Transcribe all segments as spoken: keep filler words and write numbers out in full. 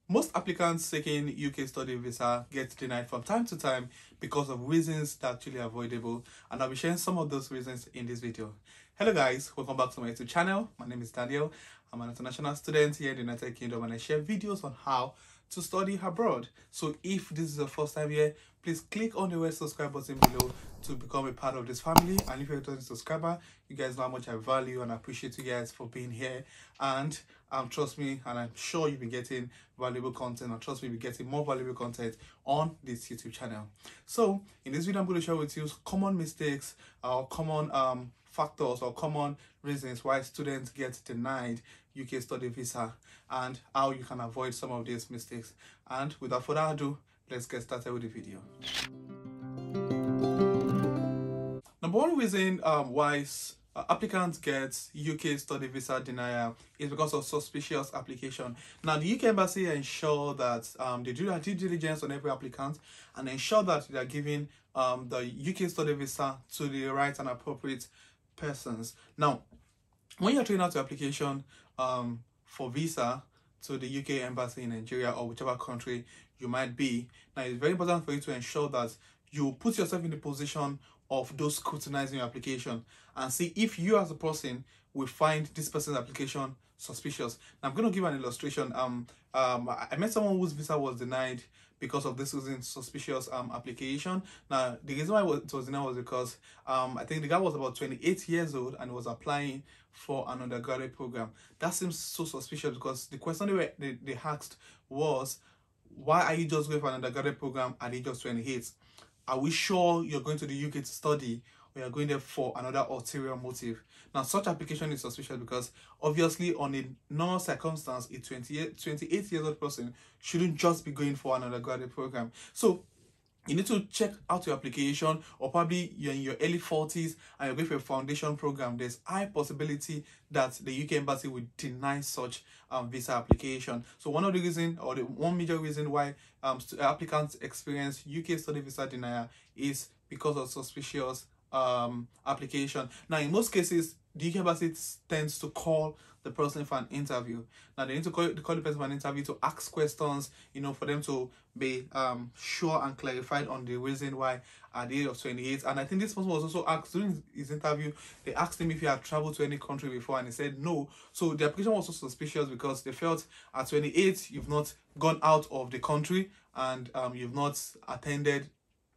Most applicants seeking U K study visa get denied from time to time because of reasons that are actually avoidable, and I'll be sharing some of those reasons in this video. Hello guys, welcome back to my YouTube channel. My name is Daniel. I'm an international student here in the United Kingdom, and I share videos on how to study abroad. So if this is your first time here, please click on the red subscribe button below to become a part of this family. And if you're a returning subscriber, you guys know how much I value and appreciate you guys for being here. And um, trust me, and I'm sure you'll be getting valuable content, and trust me, you'll be getting more valuable content on this YouTube channel. So in this video, I'm going to share with you common mistakes or common um, factors or common reasons why students get denied U K study visa and how you can avoid some of these mistakes. And without further ado, let's get started with the video. Number one reason um, why uh, applicants get U K study visa denial is because of suspicious application. Now, the U K Embassy ensure that um, they do their due diligence on every applicant and ensure that they are giving um, the U K study visa to the right and appropriate persons. Now, when you're filling out your application um, for visa to the U K Embassy in Nigeria or whichever country you might be, now it's very important for you to ensure that you put yourself in the position of those scrutinizing your application and see if you as a person will find this person's application suspicious. Now, I'm going to give an illustration. Um, um, I met someone whose visa was denied because of this using suspicious um application. Now, the reason why it was denied was because um I think the guy was about twenty-eight years old and was applying for an undergraduate program. That seems so suspicious because the question they were they, they asked was, why are you just going for an undergraduate program at the age of twenty-eight? Are we sure you're going to the U K to study, or you're going there for another ulterior motive? Now, such application is suspicious because obviously on a normal circumstance, a twenty-eight, twenty-eight years old person shouldn't just be going for an undergraduate program. So you need to check out your application, or probably you're in your early forties and you're going for a foundation program. There's high possibility that the U K Embassy will deny such um, visa application. So one of the reasons, or the one major reason why um, applicants experience U K study visa denial is because of suspicious um, application. Now, in most cases, the U K Embassy tends to call the person for an interview. Now, they need to call, call the person for an interview to ask questions, you know, for them to be um, sure and clarified on the reason why at the age of twenty-eight. And I think this person was also asked during his interview, they asked him if he had traveled to any country before, and he said no. So the application was also suspicious because they felt at twenty-eight, you've not gone out of the country and um, you've not attended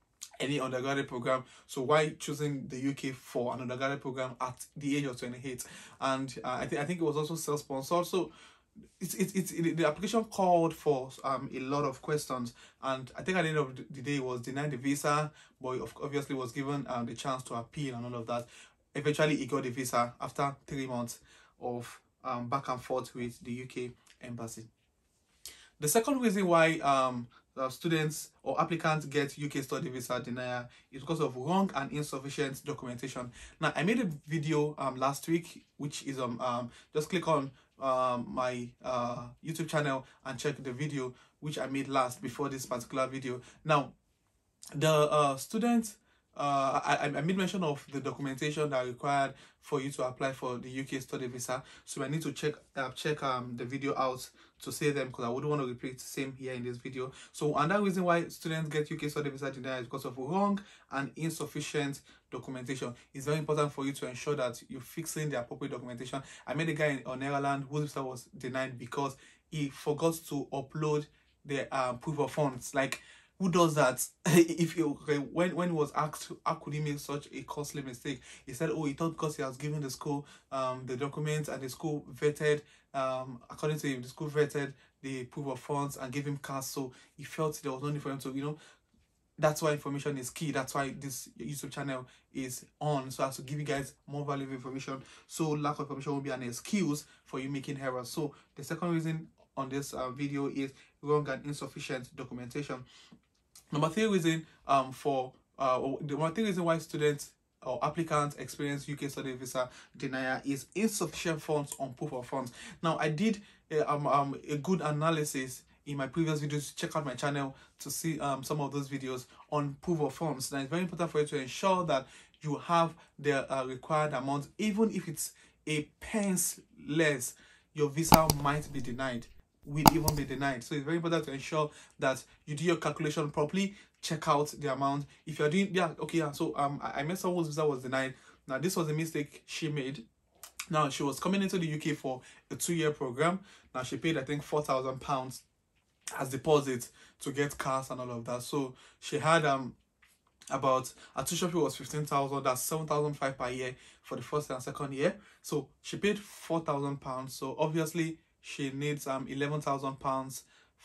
any undergraduate program, so why choosing the U K for an undergraduate program at the age of twenty-eight? And uh, I think I think it was also self-sponsored. So it's it's it's it, the application called for um a lot of questions, and I think at the end of the day, it was denied the visa, but obviously was given um the chance to appeal and all of that. Eventually, he got the visa after three months of um back and forth with the U K Embassy. The second reason why um Uh, students or applicants get U K study visa denial is because of wrong and insufficient documentation. Now, I made a video um last week, which is um, um just click on um my uh YouTube channel and check the video which I made last before this particular video. Now, the uh students Uh, I, I made mention of the documentation that are required for you to apply for the U K study visa. So I need to check uh, check um the video out to say them, because I wouldn't want to repeat the same here in this video. So another reason why students get U K study visa denied is because of wrong and insufficient documentation. It's very important for you to ensure that you're fixing the appropriate documentation. I met a guy in on Ireland whose visa was denied because he forgot to upload the um, proof of funds. Like, who does that? If you okay, when when he was asked how could he make such a costly mistake, he said, oh, he thought because he has given the school um the documents and the school vetted um according to him, the school vetted the proof of funds and gave him cash, so he felt there was no need for him to, you know. That's why information is key. That's why this YouTube channel is on, so as to give you guys more valuable information, so lack of information will be an excuse for you making errors. So the second reason on this uh, video is wrong and insufficient documentation. Number three reason um for uh the one thing reason why students or applicants experience U K study visa denial is insufficient funds on proof of funds. Now, I did uh, um, um a good analysis in my previous videos. Check out my channel to see um some of those videos on proof of funds. Now, it's very important for you to ensure that you have the uh, required amount. Even if it's a pence less, your visa might be denied. will even be denied. So it's very important to ensure that you do your calculation properly, check out the amount. If you're doing, yeah, okay, yeah, so um, I, I met someone whose visa was denied. Now, this was a mistake she made. Now, she was coming into the U K for a two-year program. Now, she paid, I think, four thousand pounds as deposit to get cars and all of that. So she had um about, her tuition fee was fifteen thousand, that's seven thousand five per year for the first and second year. So she paid four thousand pounds. So obviously she needs um eleven thousand pounds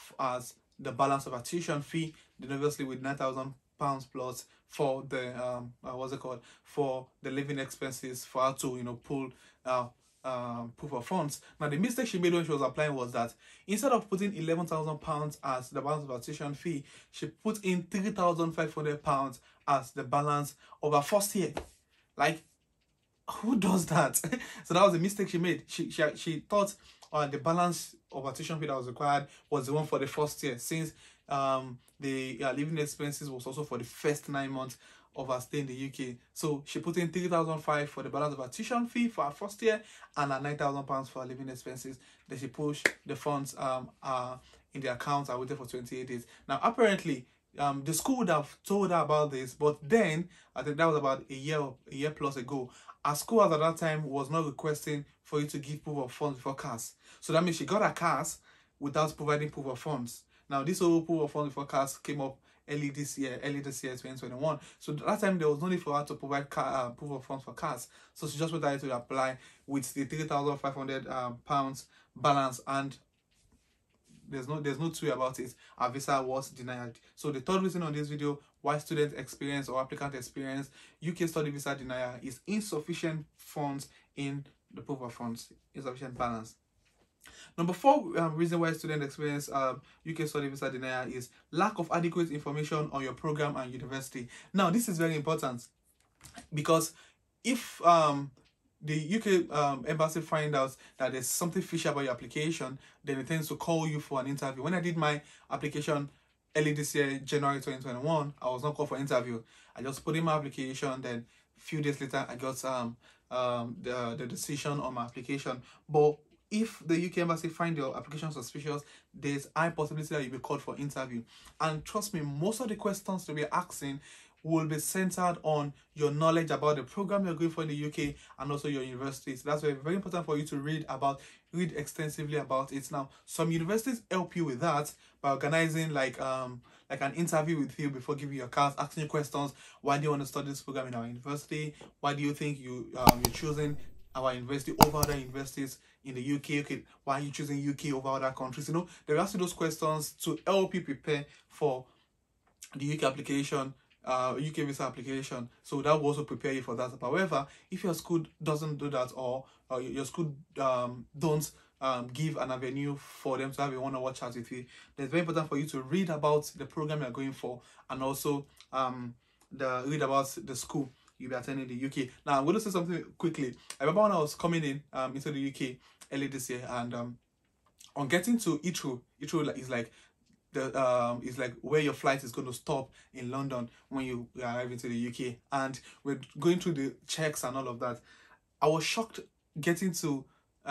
as the balance of her tuition fee. Then obviously with nine thousand pounds plus for the um uh, what's it called, for the living expenses for her to, you know, pull uh um proof of funds. Now, the mistake she made when she was applying was that instead of putting eleven thousand pounds as the balance of her tuition fee, she put in three thousand five hundred pounds as the balance of her first year. Like, who does that? So that was a mistake she made. She she, she thought uh, the balance of her tuition fee that was required was the one for the first year, since um the uh, living expenses was also for the first nine months of her stay in the U K. So she put in three thousand five for the balance of her tuition fee for her first year and her nine thousand pounds for her living expenses. Then she pushed the funds um uh in the account and waited for twenty-eight days. Now, apparently, um the school would have told her about this, but then I think that was about a year a year plus ago. Our school at that time was not requesting for you to give proof of funds before C A S. So that means she got her C A S without providing proof of funds. Now, this whole proof of funds before C A S came up early this year, early this year, twenty twenty-one. So that time there was no need for her to provide uh, proof of funds for C A S. So she just wanted to apply with the three thousand five hundred um, pounds balance, and there's no there's no two about it. Our visa was denied. So the third reason on this video why student experience or applicant experience U K study visa denial is insufficient funds in the proof of funds, insufficient balance. Number four um, reason why student experience um, U K study visa denial is lack of adequate information on your program and university. Now, this is very important because if um, the U K um, embassy find out that there's something fishy about your application, then it tends to call you for an interview. When I did my application early this year, January twenty twenty-one, I was not called for interview. I just put in my application, then a few days later, I got um, um, the, the decision on my application. But if the U K embassy find your application suspicious, there's a high possibility that you'll be called for interview. And trust me, most of the questions to be asking will be centered on your knowledge about the program you're going for in the U K and also your university. So that's very, very important for you to read about, read extensively about it. Now, some universities help you with that by organizing like um like an interview with you before giving your cards, asking you questions. Why do you want to study this program in our university? Why do you think you um you're choosing our university over other universities in the U K? Okay, why are you choosing U K over other countries? You know, they ask you those questions to help you prepare for the U K application, uh, U K visa application. So that will also prepare you for that. However, if your school doesn't do that, or, or your school um, don't um, give an avenue for them to have a one-on-one chat with you, then it's very important for you to read about the program you're going for and also um, the read about the school you'll be attending in the U K. Now, I'm going to say something quickly. I remember when I was coming in um, into the U K early this year, and um, on getting to Heathrow, Heathrow is like the um is like where your flight is going to stop in London when you arrive into the U K, and we're going through the checks and all of that. I was shocked getting to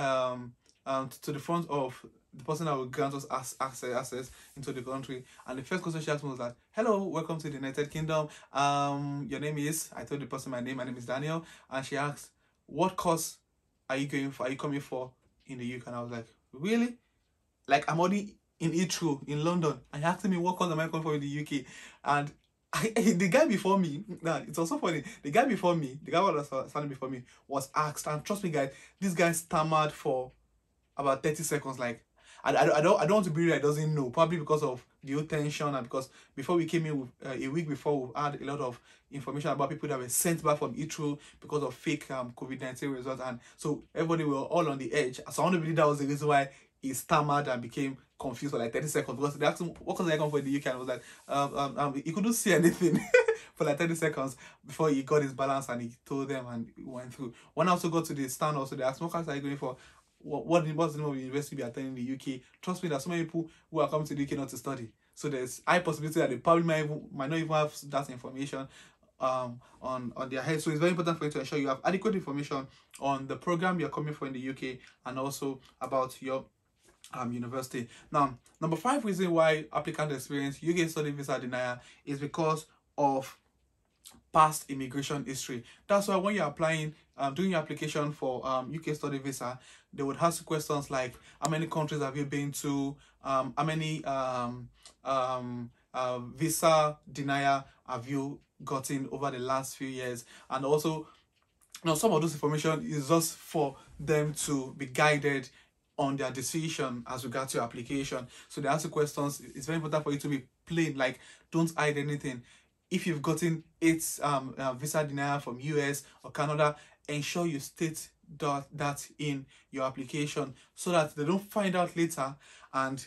um um to the front of the person that will grant us access access into the country, and the first question she asked me was like, "Hello, welcome to the United Kingdom. Um, your name is?" I told the person my name. My name is Daniel, and she asked, "What course are you going for? Are you coming for in the U K?" And I was like, "Really? Like, I'm already in Heathrow in London, and he asked me what course am I coming for in the U K?" And I, the guy before me, nah, it's also funny. The guy before me, the guy who was standing before me, was asked, and trust me, guys, this guy stammered for about thirty seconds. Like, I, I, I don't I don't want to be real, I doesn't know, probably because of the whole tension, and because before we came in with, uh, a week before, we had a lot of information about people that were sent back from Heathrow because of fake um COVID nineteen results, and so everybody were all on the edge. So I want to believe that was the reason why he stammered and became confused for like thirty seconds, because they asked him what was I going for in the U K, and I was like, um, um, um he couldn't see anything for like thirty seconds before he got his balance and he told them and he went through. When I also got to the stand, also they asked, what class are you going for? What what what's the name of the university you are attending in the U K? Trust me, there's so many people who are coming to the U K not to study. So there's high possibility that they probably might, even, might not even have that information um on on their head. So it's very important for you to ensure you have adequate information on the program you're coming for in the U K, and also about your um, university. Now, number five reason why applicants experience U K study visa denial is because of past immigration history. That's why when you're applying, um, doing your application for um, U K study visa, they would ask you questions like, how many countries have you been to? Um, how many um, um, uh, visa denial have you gotten over the last few years? And also, now, some of this information is just for them to be guided on their decision as regards to your application. So they ask you questions. It's very important for you to be plain, like don't hide anything. If you've gotten eight um, uh, visa denial from U S or Canada, ensure you state that, that in your application so that they don't find out later and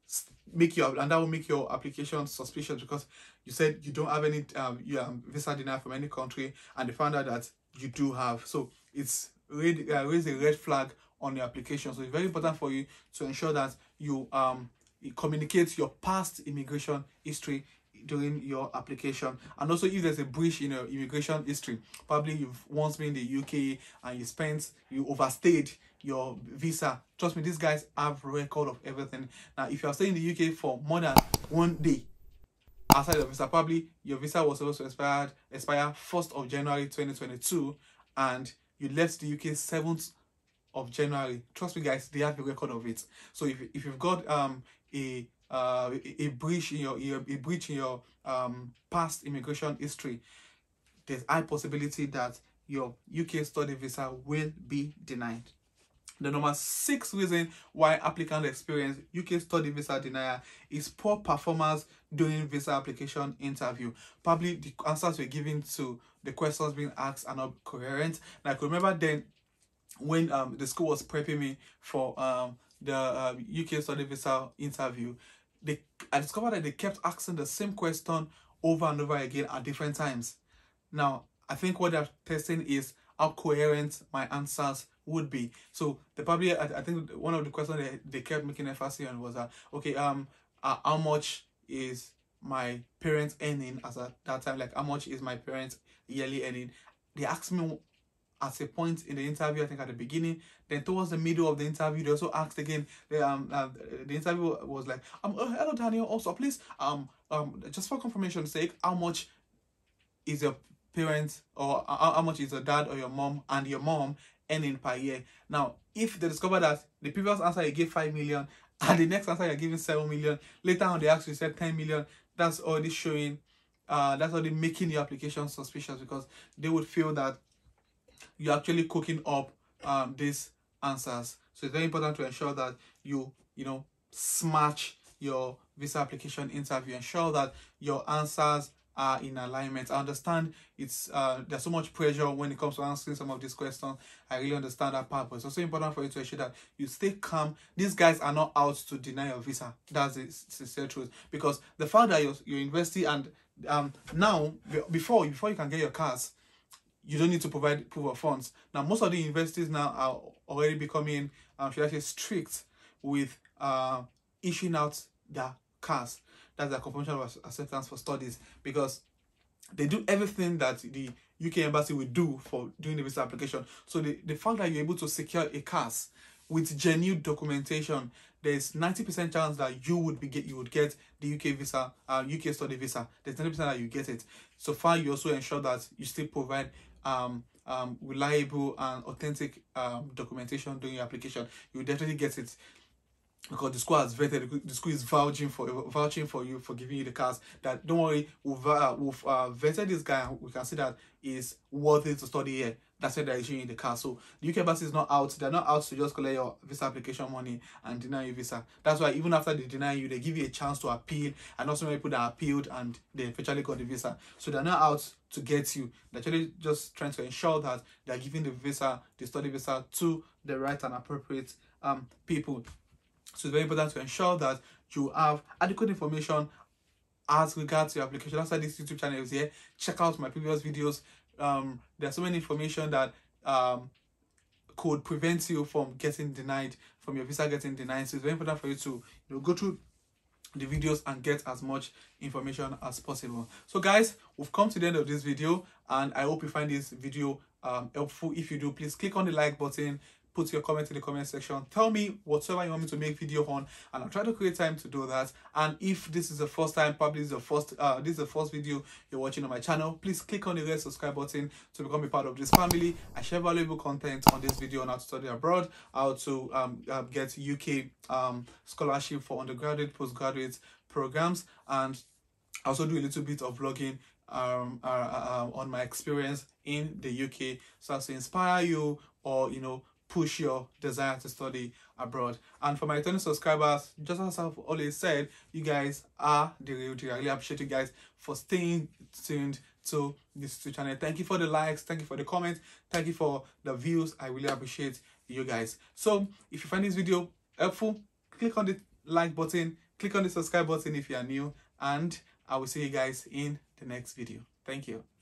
make your and that will make your application suspicious, because you said you don't have any um, you, um, visa denial from any country and they found out that you do have. So it's raised uh, raise a red flag on your application. So it's very important for you to ensure that you um you communicate your past immigration history during your application. And also, if there's a breach in your immigration history, probably you've once been in the U K and you spent you overstayed your visa. Trust me, these guys have record of everything. Now, if you are staying in the U K for more than one day outside your visa, probably your visa was supposed to expire expire first of January twenty twenty-two and you left the U K seventh of January. Trust me, guys, they have a record of it. So if, if you've got um a uh a, a breach in your, your a breach in your um past immigration history, there's high possibility that your U K study visa will be denied. The number six reason why applicants experience U K study visa denial is poor performance during visa application interview. Probably the answers we're given to the questions being asked are not coherent. Now, I could remember then when um, the school was prepping me for um, the uh, U K study visa interview, they I discovered that they kept asking the same question over and over again at different times. Now, I think what they're testing is how coherent my answers would be. So they probably, I, I think one of the questions they, they kept making emphasis on was that, okay, um, uh, how much is my parents earning as at that time? Like, how much is my parents yearly earning? They asked me at a point in the interview, I think at the beginning. Then towards the middle of the interview, they also asked again. The um uh, the interview was like, um, oh, hello Daniel. Also, please um um just for confirmation's sake, how much is your parents, or how, how much is your dad or your mom and your mom earning per year? Now, if they discover that the previous answer you gave five million and the next answer you're giving seven million, later on they actually said ten million, that's already showing, uh, that's already making your application suspicious, because they would feel that you're actually cooking up um, these answers. So it's very important to ensure that you, you know, smash your visa application interview. Ensure that your answers are in alignment. I understand it's uh, there's so much pressure when it comes to answering some of these questions. I really understand that part, but it's also important for you to ensure that you stay calm. These guys are not out to deny your visa. That's the sincere truth. Because the fact that you're, you're university and um, now, before, before you can get your cars, you don't need to provide proof of funds. Now, most of the universities now are already becoming, um, should I say, strict with uh, issuing out their cars. That's their confirmation of acceptance for studies, because they do everything that the U K embassy will do for doing the visa application. So the, the fact that you're able to secure a cars with genuine documentation, there's ninety percent chance that you would be get you would get the U K visa, uh, U K study visa. There's ninety percent that you get it. So far, you also ensure that you still provide um um reliable and authentic um documentation during your application. You will definitely get it, because the school has vetted, the school is vouching for vouching for you, for giving you the cars. That don't worry, we've, uh, we've uh, vetted this guy. We can see that is worth it to study here. That's why they're issuing you the car. So the U K embassy is not out. They're not out to just collect your visa application money and deny you visa. That's why even after they deny you, they give you a chance to appeal. And also many people that appealed and they eventually got the visa. So they're not out to get you. They're actually just trying to ensure that they're giving the visa, the study visa, to the right and appropriate um people. So it's very important to ensure that you have adequate information as regards to your application. That's why this YouTube channel is here. Check out my previous videos. Um, there's so many information that um, could prevent you from getting denied, from your visa getting denied. So it's very important for you to, you know, go through the videos and get as much information as possible. So guys, we've come to the end of this video, and I hope you find this video um, helpful. If you do, please click on the like button. put your comment in the comment section. Tell me whatever you want me to make video on, and I'll try to create time to do that. And if this is the first time, probably this is the first uh this is the first video you're watching on my channel, please click on the red subscribe button to become a part of this family. I share valuable content on this video on how to study abroad, how to um uh, get U K um scholarship for undergraduate, postgraduate programs, and I also do a little bit of vlogging um, uh, uh, on my experience in the U K, so as to inspire you, or you know, push your desire to study abroad. And for my returning subscribers, just as I've always said, you guys are the real deal. I really appreciate you guys for staying tuned to this YouTube channel. Thank you for the likes, thank you for the comments, thank you for the views. I really appreciate you guys. So if you find this video helpful, click on the like button, click on the subscribe button if you are new, and I will see you guys in the next video. Thank you.